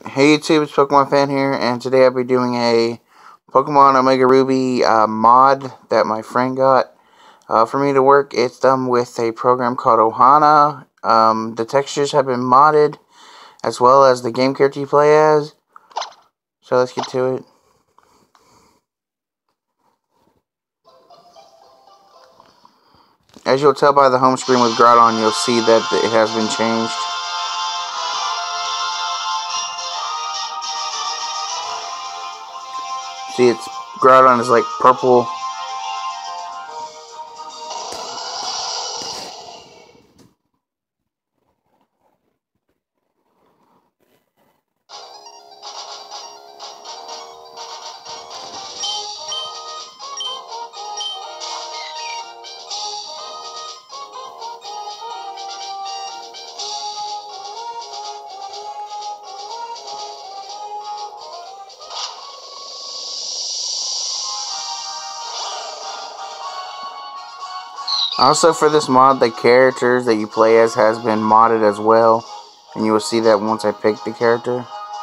Hey YouTube, it's Pokemon Fan here, and today I'll be doing a Pokemon Omega Ruby mod that my friend got for me to work. It's done with a program called Ohana. The textures have been modded, as well as the game character you play as. So let's get to it. As you'll tell by the home screen with Groudon, you'll see that it has been changed. See, Groudon is like purple. Also, for this mod, the characters that you play as has been modded as well, and you will see that once I pick the character.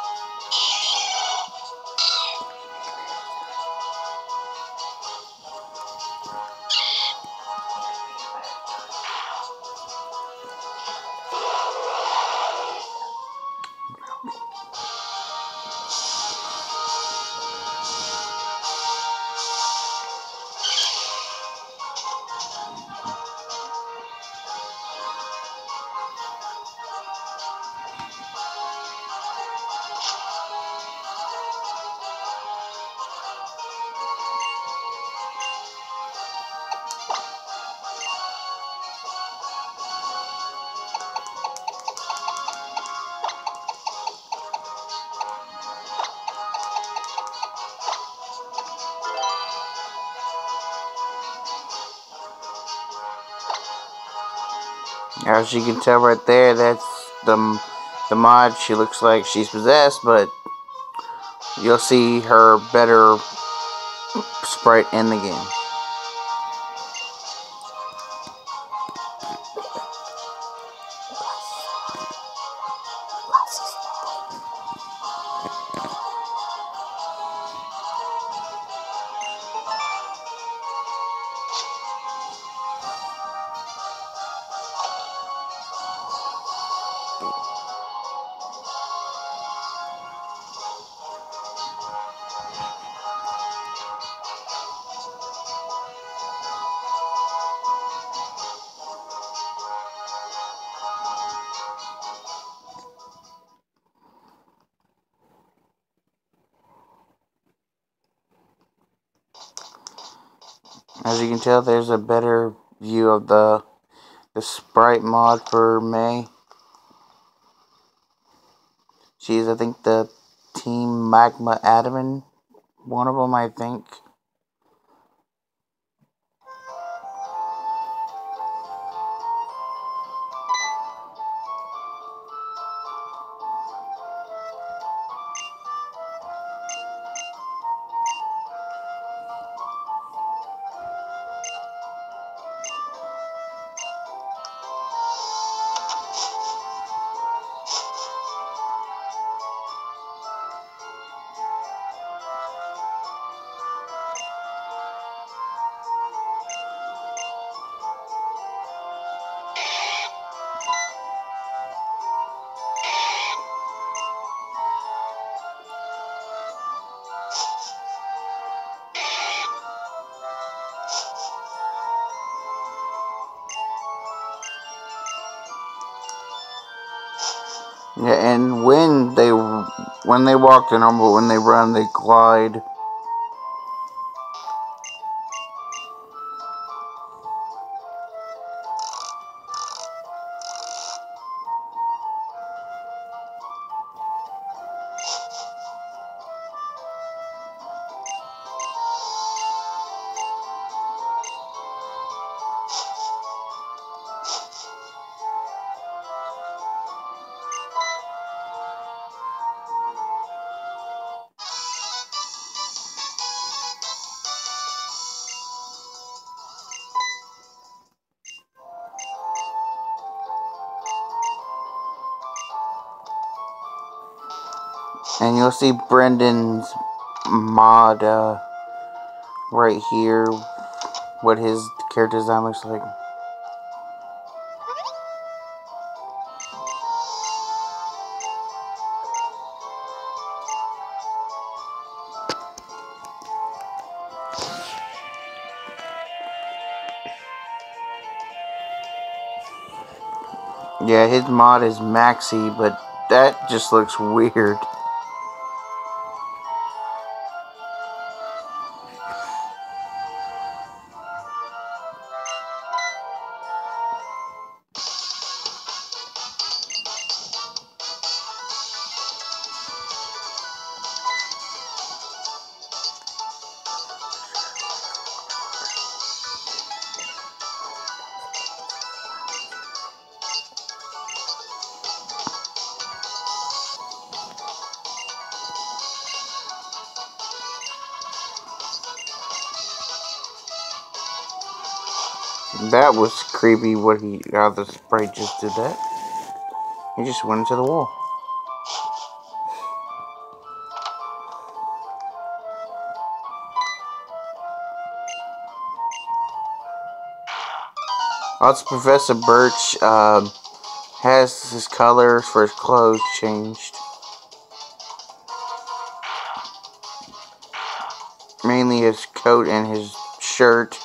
As you can tell right there, that's the mod. She looks like she's possessed, but you'll see her better sprite in the game. As you can tell, there's a better view of the sprite mod for May. She's, I think, the Team Magma Admin, one of them, I think. Yeah, and when they walk, they're normal, but when they run, they glide. And you'll see Brendan's mod right here, what his character design looks like. Yeah, his mod is Maxi, but that just looks weird. That was creepy how the sprite just did that. He just went into the wall. Also, Professor Birch has his colors for his clothes changed. Mainly his coat and his shirt.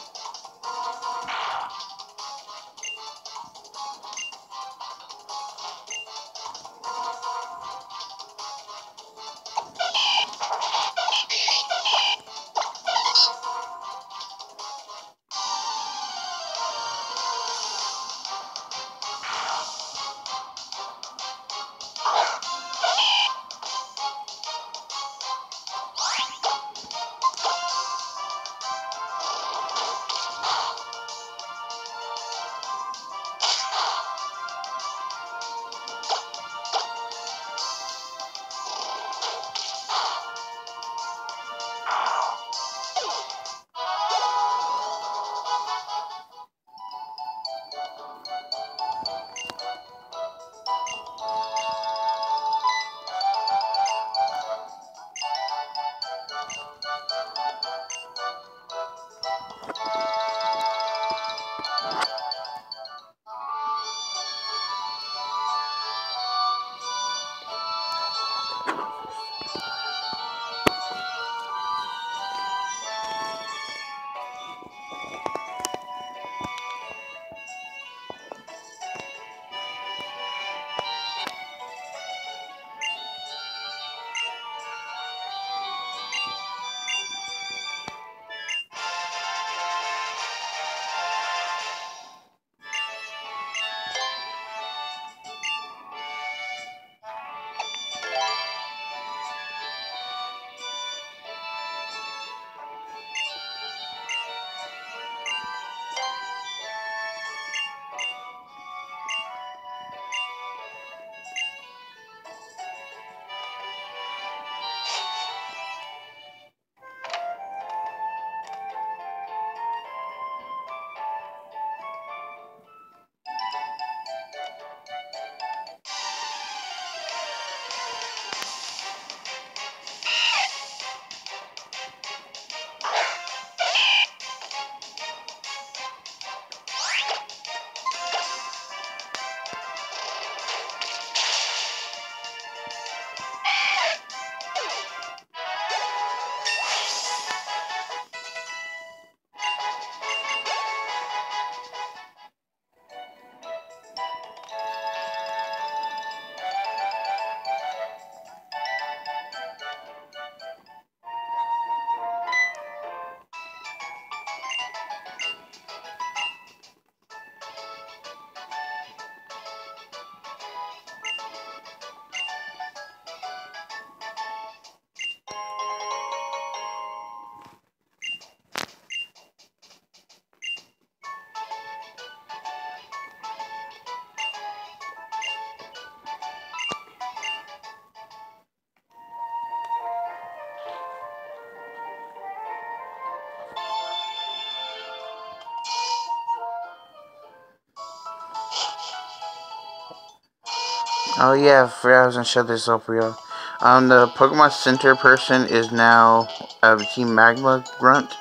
Oh yeah, I forgot I was gonna show this off for y'all. The Pokemon Center person is now Team Magma Grunt.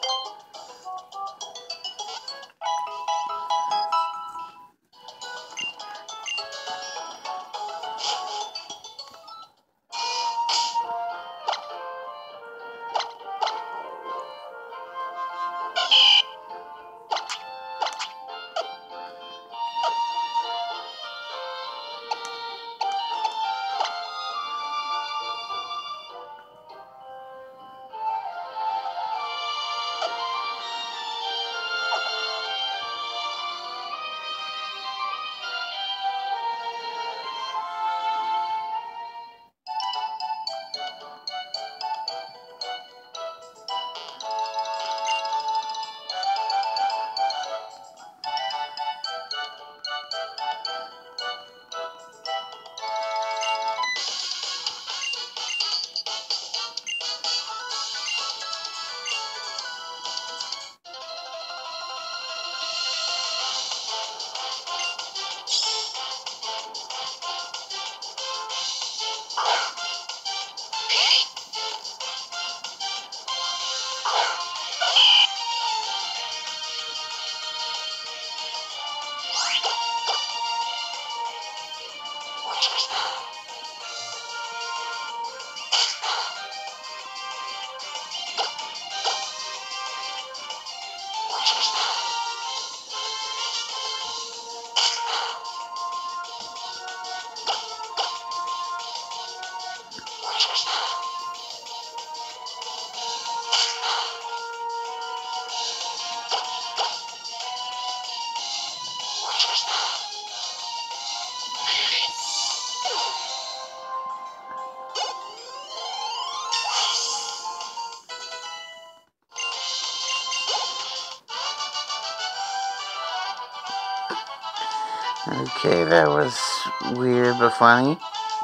Okay, that was weird but funny.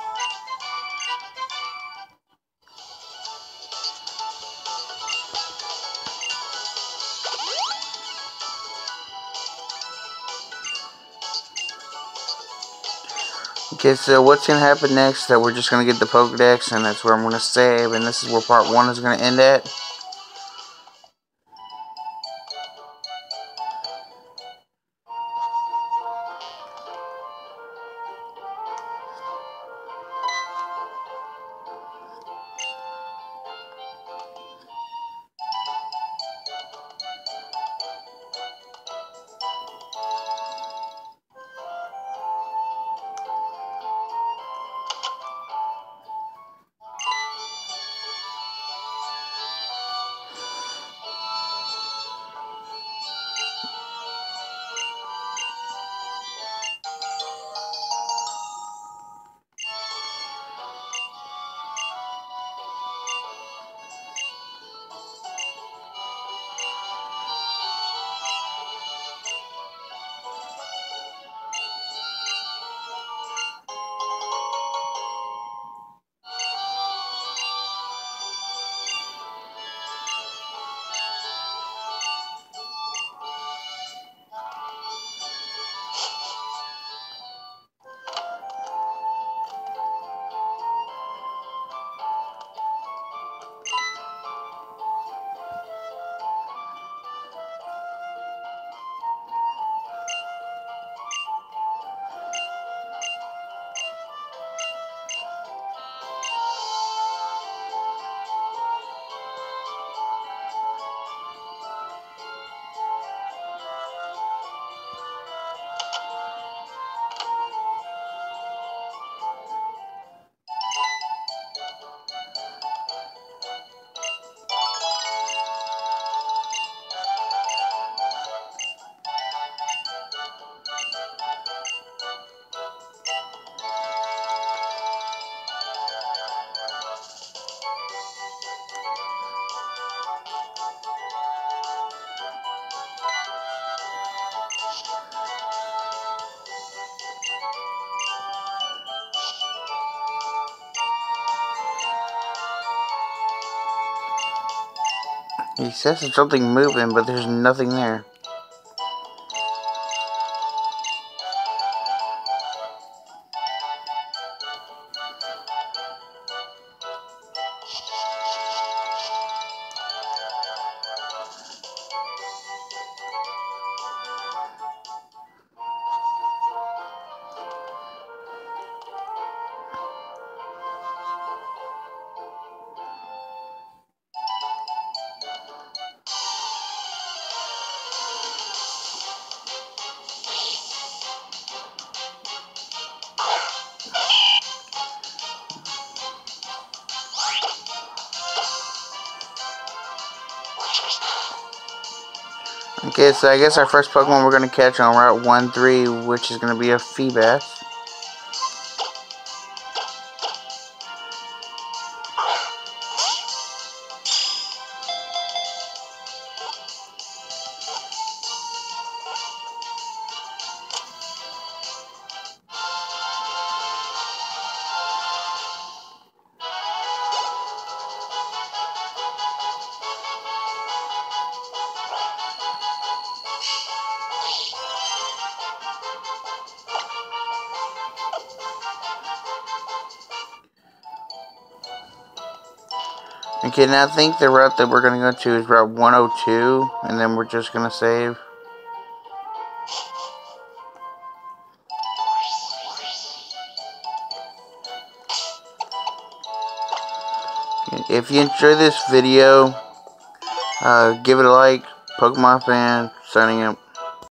Okay, so what's going to happen next? That we're just going to get the Pokedex, and that's where I'm going to save, and this is where part 1 is going to end at. He says there's something moving, but there's nothing there. Okay, so I guess our first Pokemon we're going to catch on Route 1-3, which is going to be a Feebas. Okay, now I think the route that we're going to go to is Route 102, and then we're just going to save. If you enjoy this video, give it a like. Pokemon Fan, signing out.